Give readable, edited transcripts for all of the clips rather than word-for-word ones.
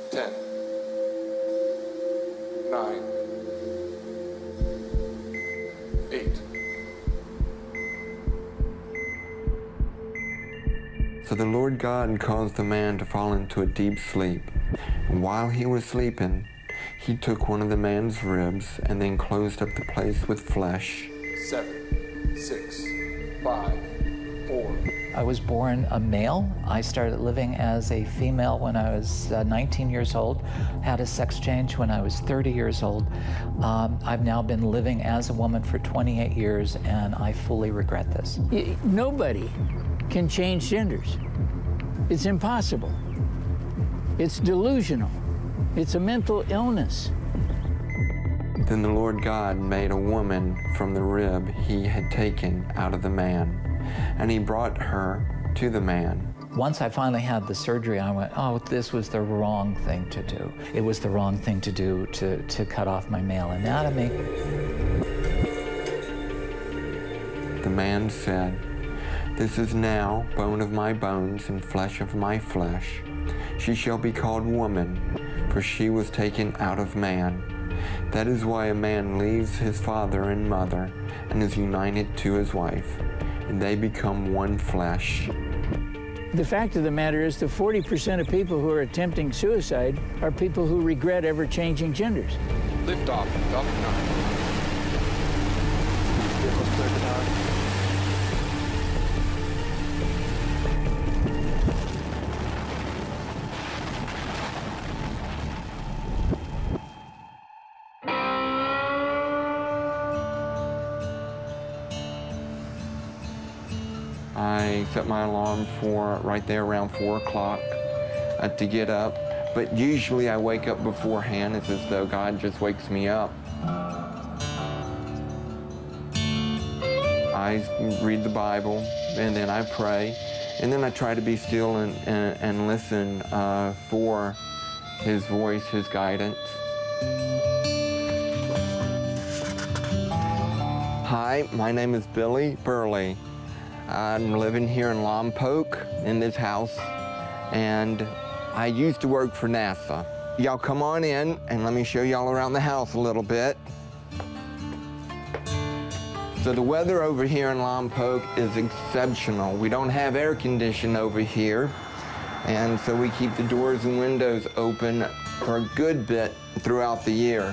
10, 9, 8. So the Lord God caused the man to fall into a deep sleep. And while he was sleeping, he took one of the man's ribs and then closed up the place with flesh. 7, 6, 5, 4. I was born a male. I started living as a female when I was 19 years old, had a sex change when I was 30 years old. I've now been living as a woman for 28 years, and I fully regret this. Nobody can change genders. It's impossible. It's delusional. It's a mental illness. Then the Lord God made a woman from the rib he had taken out of the man, and he brought her to the man. Once I finally had the surgery, I went, oh, this was the wrong thing to do. It was the wrong thing to do to cut off my male anatomy. The man said, "This is now bone of my bones and flesh of my flesh. She shall be called woman, for she was taken out of man. That is why a man leaves his father and mother and is united to his wife, and they become one flesh." The fact of the matter is that 40% of people who are attempting suicide are people who regret ever changing genders. Lift off, Falcon 9. Vehicles clear to 9. I set my alarm for right there around 4 o'clock to get up, but usually I wake up beforehand. It's as though God just wakes me up. I read the Bible, and then I pray, and then I try to be still and listen for His voice, His guidance. Hi, my name is Billy Burley. I'm living here in Lompoc in this house, and I used to work for NASA. Y'all come on in and let me show y'all around the house a little bit. So the weather over here in Lompoc is exceptional. We don't have air conditioning over here, and so we keep the doors and windows open for a good bit throughout the year.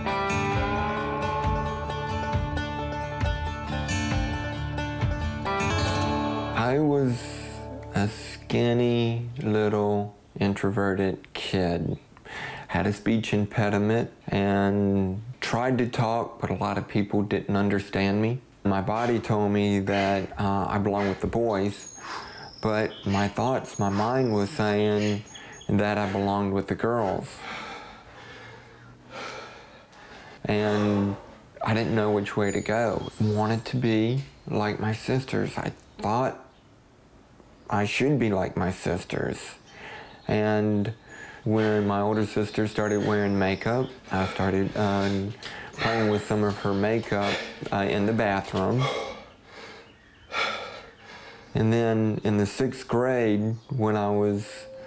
I was a skinny, little, introverted kid. Had a speech impediment and tried to talk, but a lot of people didn't understand me. My body told me that I belong with the boys, but my thoughts, my mind was saying that I belonged with the girls. And I didn't know which way to go. Wanted to be like my sisters. I thought I should be like my sisters. And when my older sister started wearing makeup, I started playing with some of her makeup in the bathroom. And then in the 6th grade, when I was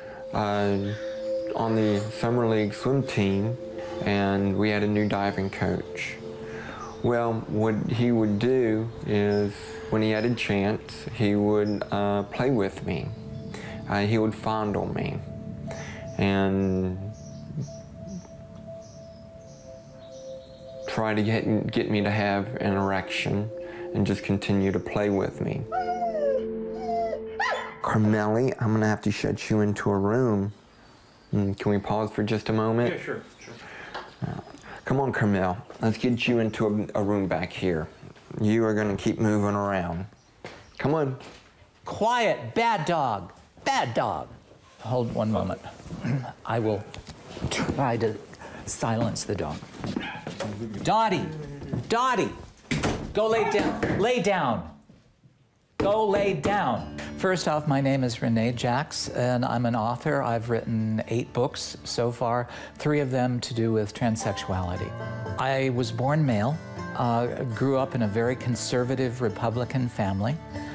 on the Summer League swim team, and we had a new diving coach. Well, what he would do is, when he had a chance, he would play with me. He would fondle me and try to get me to have an erection and just continue to play with me. Carmelli, I'm gonna have to shut you into a room. Can we pause for just a moment? Yeah, sure. Come on, Carmel, let's get you into a room back here. You are gonna keep moving around. Come on. Quiet, bad dog, bad dog. Hold one moment. I will try to silence the dog. Dottie, Dottie, go lay down, lay down. Go lay down. First off, my name is Renee Jacks, and I'm an author. I've written 8 books so far, 3 of them to do with transsexuality. I was born male, grew up in a very conservative Republican family.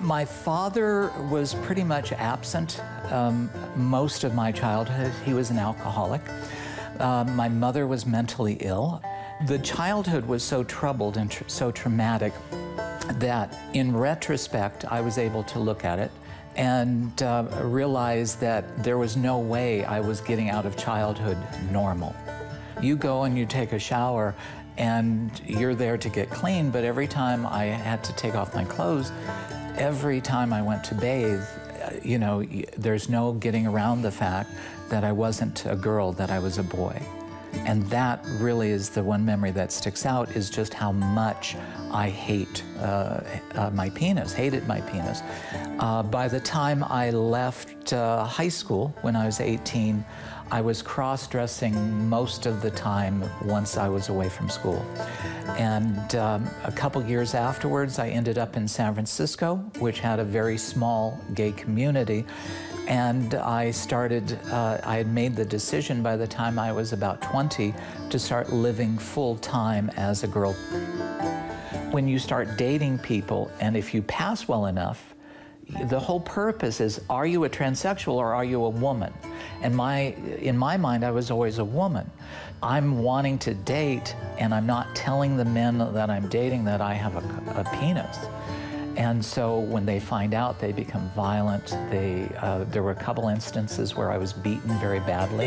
My father was pretty much absent most of my childhood. He was an alcoholic. My mother was mentally ill. The childhood was so troubled and so traumatic that in retrospect, I was able to look at it and realize that there was no way I was getting out of childhood normal. You go and you take a shower and you're there to get clean, but every time I had to take off my clothes, every time I went to bathe, you know, there's no getting around the fact that I wasn't a girl, that I was a boy. And that really is the one memory that sticks out, is just how much I hate my penis, hated my penis. By the time I left high school, when I was 18, I was cross-dressing most of the time once I was away from school. And a couple years afterwards, I ended up in San Francisco, which had a very small gay community. And I had made the decision by the time I was about 20 to start living full-time as a girl. When you start dating people, and if you pass well enough, the whole purpose is, are you a transsexual or are you a woman? And in my mind, I was always a woman. I'm wanting to date, and I'm not telling the men that I'm dating that I have a penis. And so when they find out, they become violent. There were a couple instances where I was beaten very badly.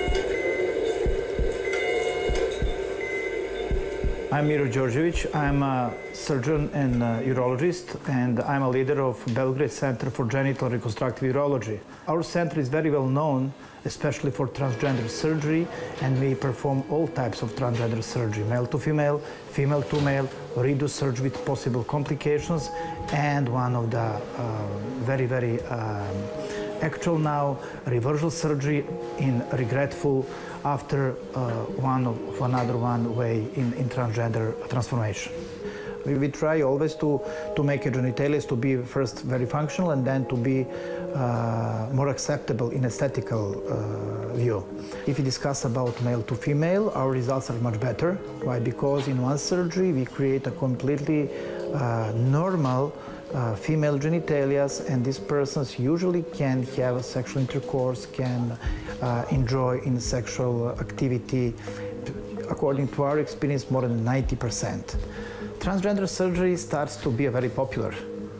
I'm Miro Đorđević. I'm a surgeon and a urologist, and I'm a leader of Belgrade Center for Genital Reconstructive Urology. Our center is very well known, especially for transgender surgery, and we perform all types of transgender surgery, male to female, female to male, redo surgery with possible complications, and one of the very actual now, reversal surgery in regretful after another way in transgender transformation. We try always to make a genitalia to be first very functional and then to be more acceptable in aesthetical view. If we discuss about male to female, our results are much better. Why? Because in one surgery we create a completely normal female genitalia, and these persons usually can have sexual intercourse, can enjoy in sexual activity, according to our experience, more than 90%. Transgender surgery starts to be very popular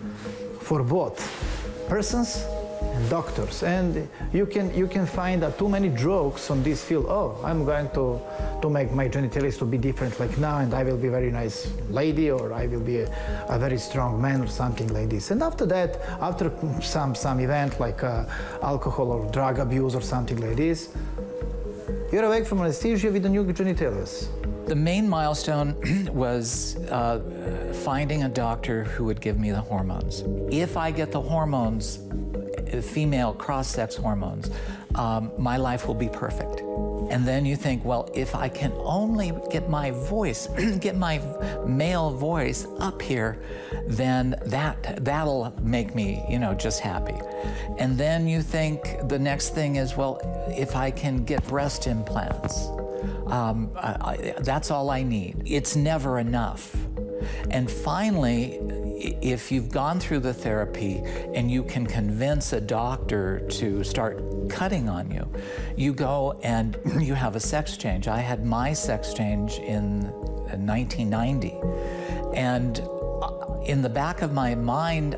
for both persons and doctors, and you can find too many jokes on this field. Oh, I'm going to make my genitalia to be different like now, and I will be a very nice lady, or I will be a very strong man, or something like this. And after that, after some event like alcohol or drug abuse or something like this, you're awake from anesthesia with the new genitalia. The main milestone was finding a doctor who would give me the hormones. If I get the hormones, female cross-sex hormones, my life will be perfect. And then you think, well, if I can only get my voice, get my male voice up here, then that'll make me, you know, just happy. And then you think the next thing is, well, if I can get breast implants, that's all I need. It's never enough. And finally, if you've gone through the therapy and you can convince a doctor to start cutting on you, you go and you have a sex change. I had my sex change in 1990. And in the back of my mind,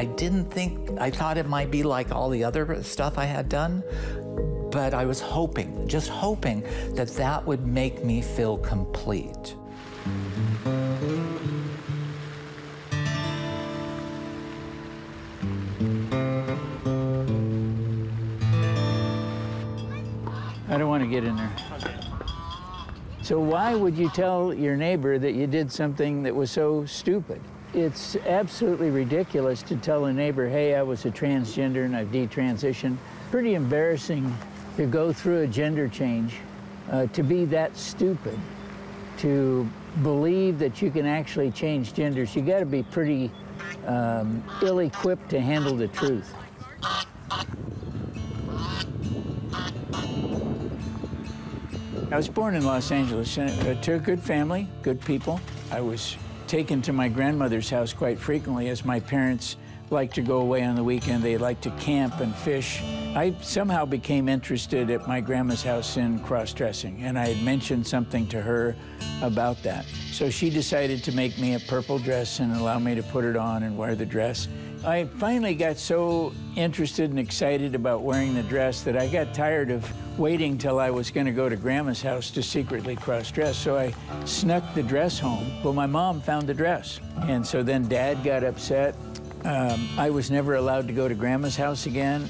I thought it might be like all the other stuff I had done, but I was hoping, just hoping, that that would make me feel complete. I don't want to get in there. So why would you tell your neighbor that you did something that was so stupid? It's absolutely ridiculous to tell a neighbor, hey, I was a transgender and I've detransitioned. Pretty embarrassing to go through a gender change, to be that stupid, to believe that you can actually change genders. You got to be pretty ill-equipped to handle the truth. I was born in Los Angeles to a good family, good people. I was taken to my grandmother's house quite frequently as my parents liked to go away on the weekend. They liked to camp and fish. I somehow became interested at my grandma's house in cross-dressing, and I had mentioned something to her about that. So she decided to make me a purple dress and allow me to put it on and wear the dress. I finally got so interested and excited about wearing the dress that I got tired of waiting till I was going to go to Grandma's house to secretly cross-dress. So I snuck the dress home. Well, my mom found the dress. And so then Dad got upset. I was never allowed to go to Grandma's house again.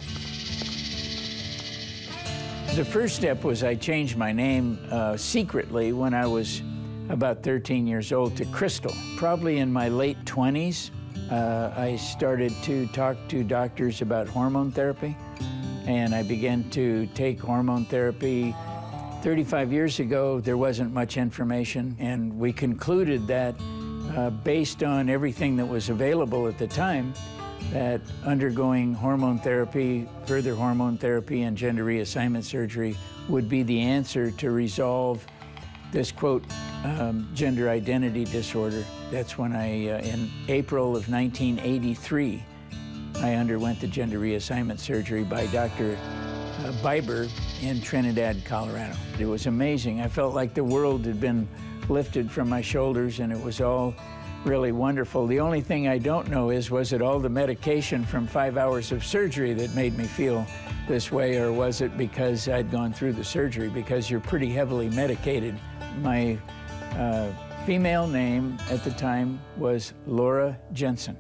The first step was I changed my name secretly when I was about 13 years old to Crystal. Probably in my late 20s, I started to talk to doctors about hormone therapy, and I began to take hormone therapy. 35 years ago, there wasn't much information, and we concluded that based on everything that was available at the time, that undergoing hormone therapy, further hormone therapy, and gender reassignment surgery would be the answer to resolve this, quote, gender identity disorder. That's when in April of 1983, I underwent the gender reassignment surgery by Dr. Biber in Trinidad, Colorado. It was amazing. I felt like the world had been lifted from my shoulders, and it was all really wonderful. The only thing I don't know is, was it all the medication from 5 hours of surgery that made me feel this way, or was it because I'd gone through the surgery? Because you're pretty heavily medicated. My female name at the time was Laura Jensen.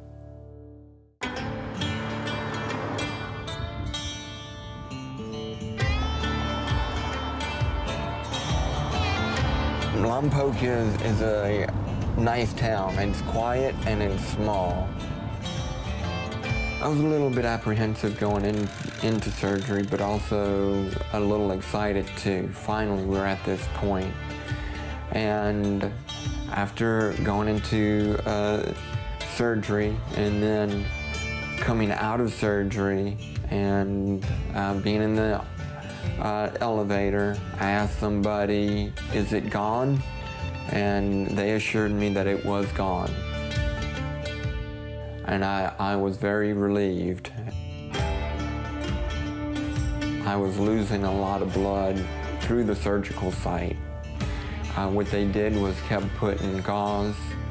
Lompoc is a nice town. It's quiet and it's small. I was a little bit apprehensive going into surgery, but also a little excited too. Finally, we're at this point. And after going into surgery and then coming out of surgery and being in the elevator, I asked somebody, "Is it gone?" And they assured me that it was gone. And I was very relieved. I was losing a lot of blood through the surgical site. What they did was kept putting gauze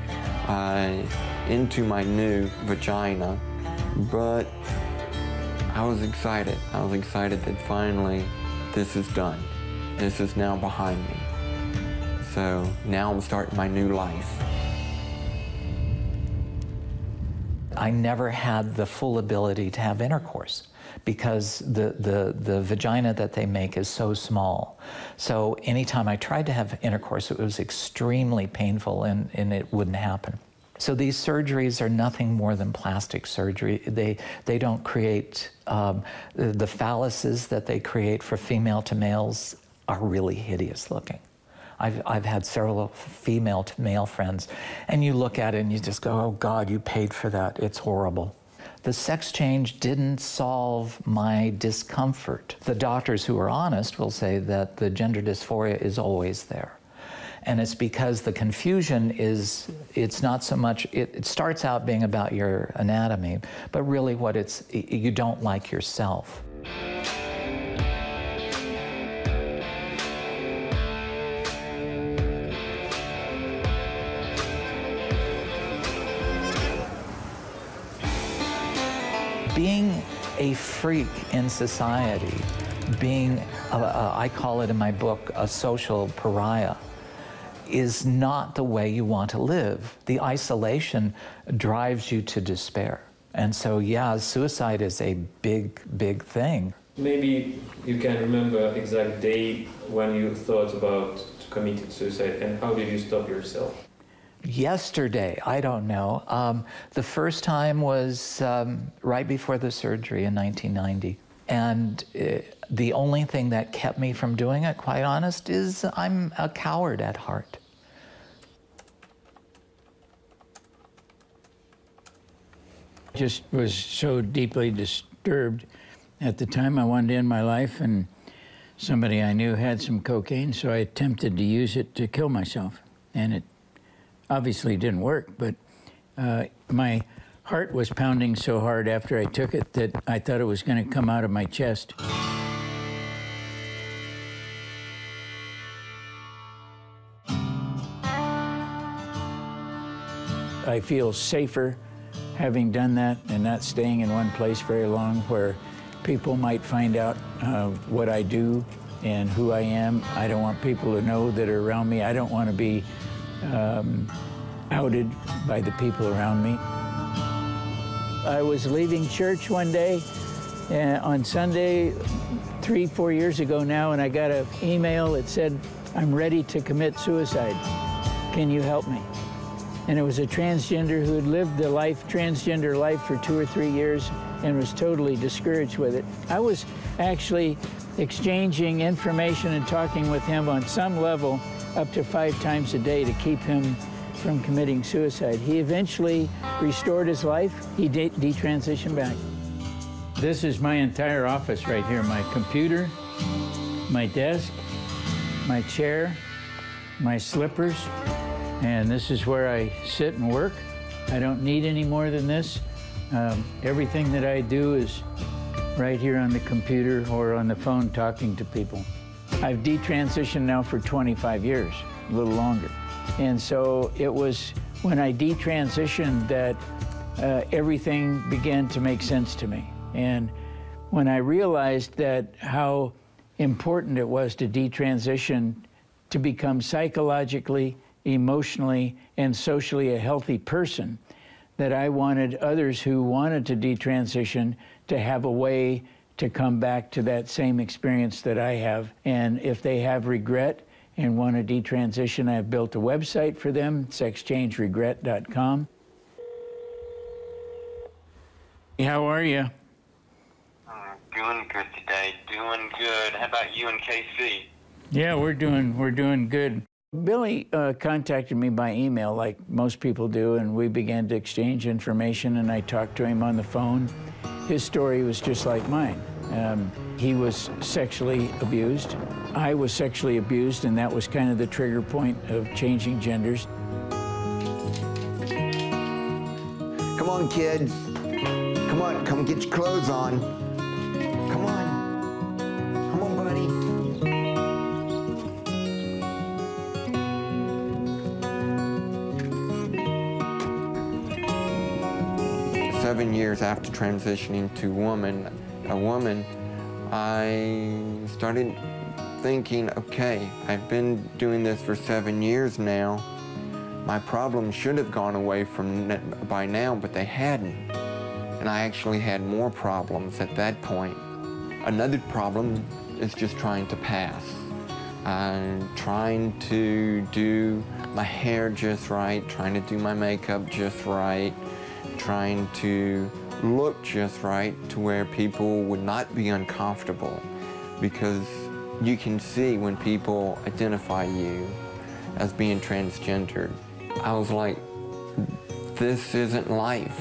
into my new vagina, but I was excited. I was excited that finally this is done. This is now behind me. So now I'm starting my new life. I never had the full ability to have intercourse because the vagina that they make is so small. So anytime I tried to have intercourse, it was extremely painful and it wouldn't happen. So these surgeries are nothing more than plastic surgery. They don't create, the phalluses that they create for female to males are really hideous looking. I've had several female to male friends, and you look at it and you just go, oh God, you paid for that, it's horrible. The sex change didn't solve my discomfort. The doctors who are honest will say that the gender dysphoria is always there. And it's because the confusion is, it's not so much, it starts out being about your anatomy, but really what it's, you don't like yourself. Being a freak in society, being, I call it in my book, a social pariah, is not the way you want to live. The isolation drives you to despair. And so, yeah, suicide is a big, big thing. Maybe you can remember exact day when you thought about committing suicide, and how did you stop yourself? Yesterday, I don't know. The first time was right before the surgery in 1990. And the only thing that kept me from doing it, quite honest, is I'm a coward at heart. I just was so deeply disturbed. At the time, I wanted to end my life, and somebody I knew had some cocaine, so I attempted to use it to kill myself. And it obviously didn't work, but my heart was pounding so hard after I took it that I thought it was going to come out of my chest. I feel safer having done that and not staying in one place very long where people might find out what I do and who I am. I don't want people to know that are around me. I don't want to be outed by the people around me. I was leaving church one day on Sunday, 3-4 years ago now, and I got an email that said, "I'm ready to commit suicide. Can you help me?" And it was a transgender who had lived the transgender life for 2 or 3 years and was totally discouraged with it. I was actually exchanging information and talking with him on some level up to 5 times a day to keep him from committing suicide. He eventually restored his life. He detransitioned back. This is my entire office right here. My computer, my desk, my chair, my slippers, and this is where I sit and work. I don't need any more than this. Everything that I do is right here on the computer or on the phone talking to people. I've detransitioned now for 25 years, a little longer. And so it was when I detransitioned that everything began to make sense to me. And when I realized that how important it was to detransition to become psychologically, emotionally, and socially a healthy person, that I wanted others who wanted to detransition to have a way to come back to that same experience that I have. And if they have regret and want to detransition, I've built a website for them, sexchangeregret.com. How are you? Doing good today, doing good. How about you and KC? Yeah, we're doing good. Billy contacted me by email like most people do, and we began to exchange information, and I talked to him on the phone. His story was just like mine. He was sexually abused. I was sexually abused, and that was kind of the trigger point of changing genders. Come on, kids. Come on, come get your clothes on. Come on. Come on, buddy. 7 years after transitioning to a woman, I started thinking, okay, I've been doing this for 7 years now. My problems should have gone away by now, but they hadn't. And I actually had more problems at that point. Another problem is just trying to pass. I'm trying to do my hair just right, trying to do my makeup just right, trying to look just right to where people would not be uncomfortable, because you can see when people identify you as being transgendered. I was like, this isn't life.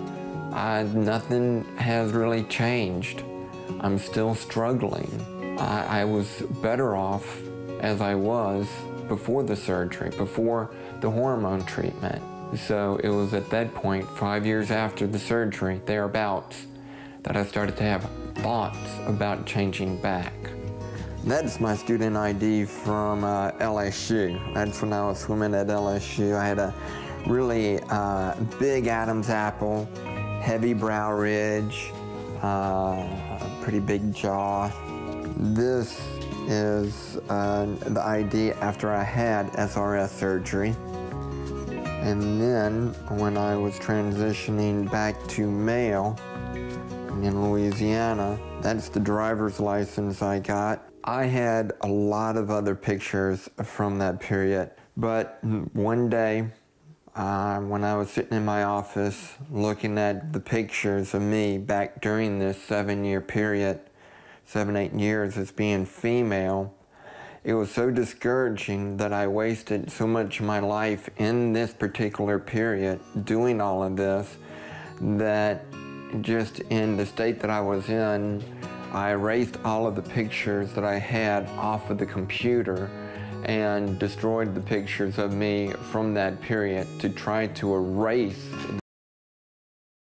Nothing has really changed. I'm still struggling. I was better off as I was before the surgery, before the hormone treatment. So it was at that point, 5 years after the surgery, thereabouts, that I started to have thoughts about changing back. That's my student ID from LSU. That's when I was swimming at LSU. I had a really big Adam's apple, heavy brow ridge, a pretty big jaw. This is the ID after I had SRS surgery. And then when I was transitioning back to male in Louisiana, that's the driver's license I got. I had a lot of other pictures from that period, but one day when I was sitting in my office looking at the pictures of me back during this 7-year period, 7-8 years as being female, it was so discouraging that I wasted so much of my life in this particular period doing all of this, that just in the state that I was in, I erased all of the pictures that I had off of the computer and destroyed the pictures of me from that period to try to erase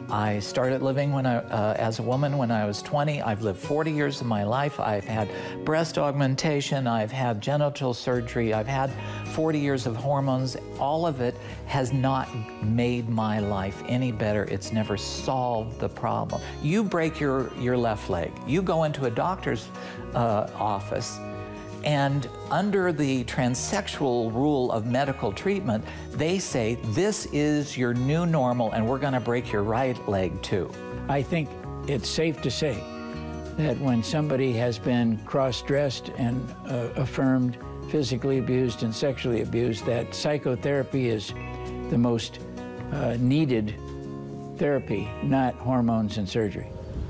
I started living as a woman when I was 20. I've lived 40 years of my life. I've had breast augmentation. I've had genital surgery. I've had 40 years of hormones. All of it has not made my life any better. It's never solved the problem. You break your left leg. You go into a doctor's office, and under the transsexual rule of medical treatment, they say, this is your new normal and we're gonna break your right leg too. I think it's safe to say that when somebody has been cross-dressed and affirmed physically abused and sexually abused, that psychotherapy is the most needed therapy, not hormones and surgery.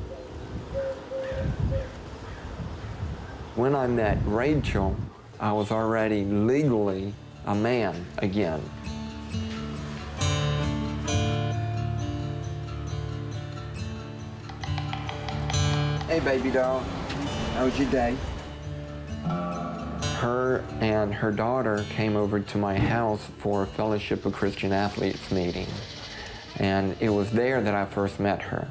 When I met Rachel, I was already legally a man again. Hey, baby doll. How was your day? Her and her daughter came over to my house for a Fellowship of Christian Athletes meeting. And it was there that I first met her.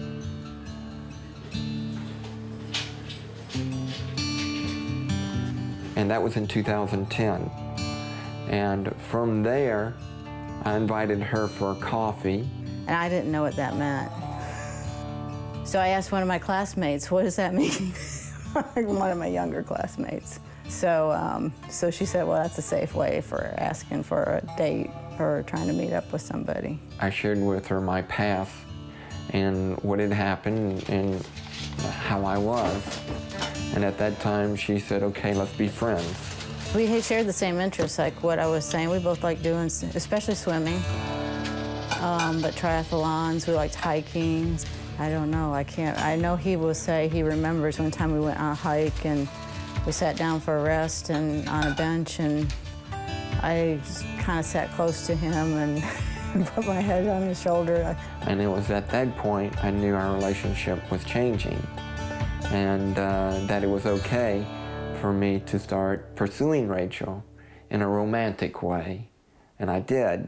And that was in 2010. And from there, I invited her for a coffee. And I didn't know what that meant. So I asked one of my classmates, what does that mean? One of my younger classmates. So, so she said, well, that's a safe way for asking for a date or trying to meet up with somebody. I shared with her my past and what had happened and how I was. And at that time, she said, okay, let's be friends. We had shared the same interests, like what I was saying. We both liked doing, especially swimming, but triathlons, we liked hiking. I don't know, I know he will say he remembers one time we went on a hike and we sat down for a rest and on a bench, and I just kind of sat close to him and put my head on his shoulder. And it was at that point I knew our relationship was changing, and that it was okay for me to start pursuing Rachel in a romantic way, and I did.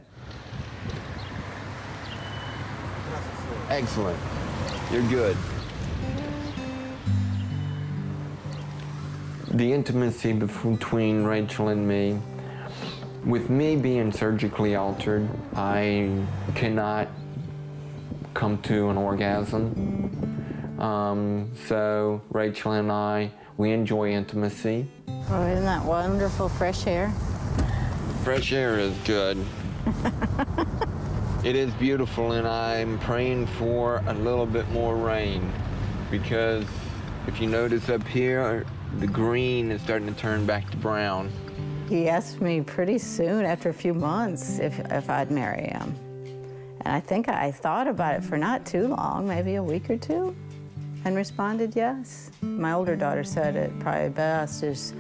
Excellent. You're good. The intimacy between Rachel and me, with me being surgically altered, I cannot come to an orgasm. So Rachel and I, we enjoy intimacy. Oh, isn't that wonderful, fresh air? Fresh air is good. It is beautiful, and I'm praying for a little bit more rain, because if you notice up here, the green is starting to turn back to brown. He asked me pretty soon, after a few months, if I'd marry him. And I think I thought about it for not too long, maybe a week or two, and responded yes. My older daughter said it probably best is,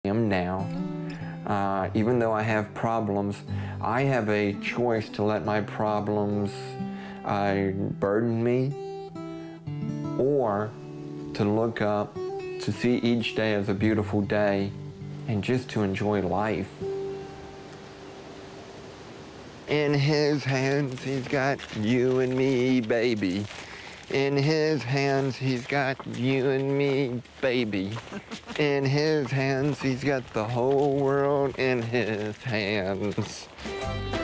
am now. Even though I have problems, I have a choice to let my problems burden me, or to look up, to see each day as a beautiful day, and just to enjoy life. In his hands, he's got you and me, baby. In his hands, he's got you and me, baby. In his hands, he's got the whole world in his hands.